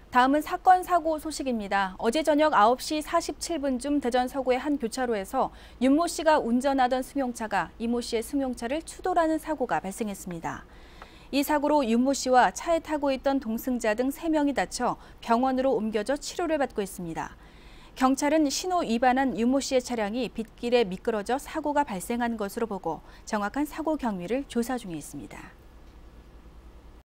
다음은 사건 사고 소식입니다. 어제 저녁 9시 47분쯤 대전 서구의 한 교차로에서 윤모 씨가 운전하던 승용차가 이모 씨의 승용차를 추돌하는 사고가 발생했습니다. 이 사고로 윤모 씨와 차에 타고 있던 동승자 등 3명이 다쳐 병원으로 옮겨져 치료를 받고 있습니다. 경찰은 신호 위반한 윤모 씨의 차량이 빗길에 미끄러져 사고가 발생한 것으로 보고 정확한 사고 경위를 조사 중에 있습니다.